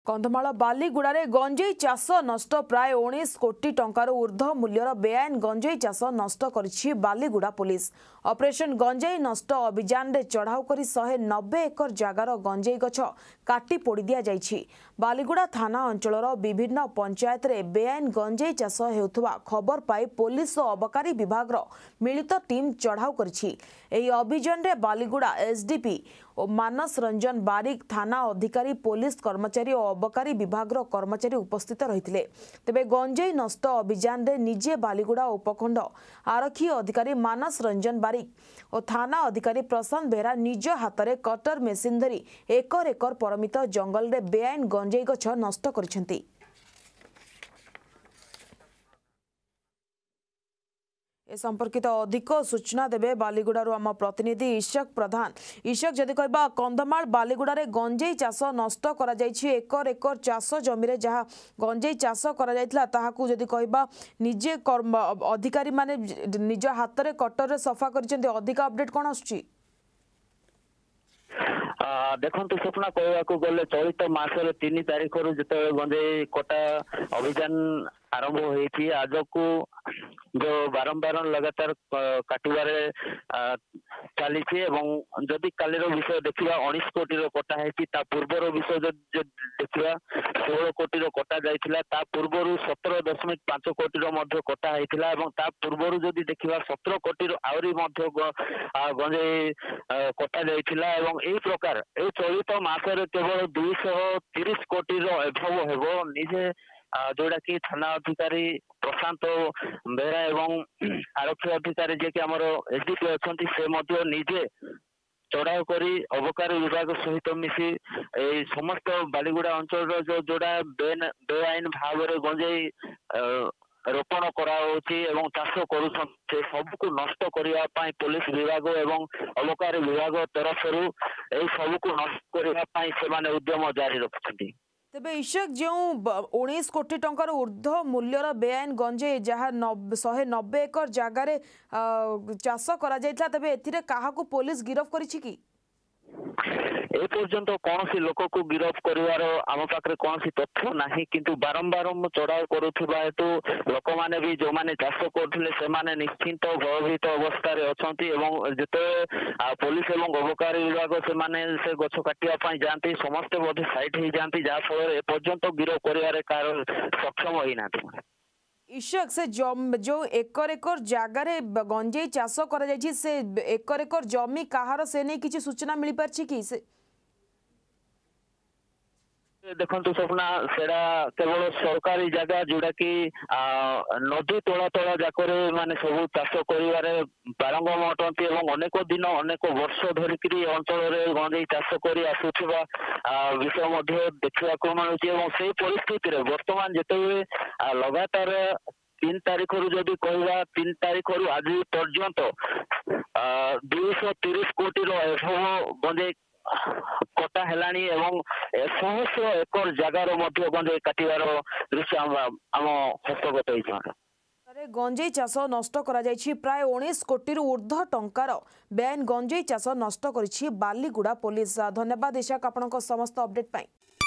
कंधमाल बालीगुड़े गंजेई चाष नष्ट प्राय 19 कोटी टंकार ऊर्ध्व मूल्यर बेआईन गंजेई चाष नष्ट करिछि बालीगुड़ा पुलिस। ऑपरेशन गंजेई नष्ट अभियान रे चढ़ाऊ करी 190 एकर जगार गंजेई गछ काटी पोड़ी दिया जाइछि। बालीगुड़ा थाना अंचलर विभिन्न पंचायत रे बेआईन गंजेई चाष हेउथबा खबर पाई पुलिस और अबकारी विभाग मिलित टीम चढ़ाऊ करिछि। एही अभियान रे बालीगुड़ा एसडीपी और मानस रंजन बारिक थाना अधिकारी पुलिस कर्मचारी और अबकारी विभाग कर्मचारी उपस्थित रही। तेबे गंजेई नष्ट अभियान रे निजे बालीगुड़ा उपखंड आरक्षी अधिकारी मानस रंजन बारिक और थाना अधिकारी प्रशांत बेहरा निज हाथ में कटर मेसीन धरी एकर एकर परमित जंगल रे बेआईन गंजेई गछ नष्ट करिसेंती। ए संपर्कित अधिक सूचना देबे बालीगुड़ारू आम प्रतिनिधि ईशक प्रधान। ईशक जदि कहबा कंधमाल बालीगुड़े गंजेई चाष नष्ट करा जायछि एकर एकर चाष जमी रे जहा गंजेई चाष करा जायतिला ताहाकू जदि कहबा निजे अधिकारी माने निज हाथ रे कटर रे सफा करिसेंती। अधिक अपडेट कोन आछी? देखंतु स्वप्ना कहवाकू गले चलित मासर 3 तारिख रु जते गंजेई कटा अभियान आरंभ होईछि आज को जो बारंबार लगातार काटिबारे चली जदि कालीर विषय देखा 19 कोटी कटा है पूर्वर विषय देखा 16 कोटी कटा जाता पूर्वर 17.5 कोटी कटा होता पूर्वर जदि देखा 17 कोटी आहरी गंजेई कटा जाता यही प्रकार ये चलित मासरे केवल 230 कोटी एभव हेबो निजे जोड़ा कि थाना अधिकारी प्रशांत बेहरा एवं आरक्षी अधिकारी जे कि हमर एसडीपी अछंती से मध्य निजे चढ़ाऊ करी अबकारी विभाग सहित मिसी समस्त बालीगुड़ा अंचल जो जोड़ा बेआईन भाव में गंजेई रोपण कराउछि एवं चाष करुछन्ते सबको नष्ट करिया पाई पुलिस विभाग एवं अबकारी विभाग तरफ ए सबको नष्ट करिया पाई से माने उद्यम जारी रखछन्ती। तेबे ईशक जो 19 कोटी टंकार ऊर्ध्व मूल्यर बेआईन गंजेई जहाँ 190 एकर जगार चाष करा जायतिला तेबे एथिरे काहाकू पुलिस गिरफ करिछि कि? ए पर्यंत कौन सी लोक को गिरफ करिवार आम पाखे कौन सी तथ्य नहीं किंतु बारंबार चढ़ाऊ करुवा हेतु लोक मैंने भी जो मैंने चाष करथिले से माने निश्चिंत भयभीत अवस्था रे अछंती एवं जेते पुलिस एवं अबकारी विभाग से माने से गछ काटिया पाई जानती समस्त बोधे साइड ही जानती जहा फल ए पर्यंत गिरफ करिवारे कारण सक्षम होई नाथि। ईशक से जो एकर एकर जगार गंजेई चाष करा जायछि से एकर एकर जमी कहार से नहीं किछि सूचना मिल पारछि कि से? देखंतु सपना सेड़ा केवल सरकारी जगह जोड़ा कि नदी तोला तोला जाकर माने सब चाष करिवारे पारंगम अटंती एवं अनेक दिन अनेक वर्ष धरिकी अंचल में गंजेई चाष करी आसुथिबा विषय मध्य देखा मिलुछि एवं से परिस्थिति रे वर्तमान जेते लगातार 3 तारिख रु जदि कहवा 3 तारिख रु आज पर्यंत 230 कोटी एभव गंजेई कटा हेलानी एवं 100 एकर जगार मध्य गंजेई काटिबार दृश्य आम हस्तगत होइछि। गंजेई चाष नष्ट करा जायछि प्राय 19 कोटी ऊर्ध्व टंकार बेआईन गंजेई चाष नष्ट करिछि बालीगुड़ा पुलिस। धन्यवाद ईशक आपनक समस्त अपडेट पाई।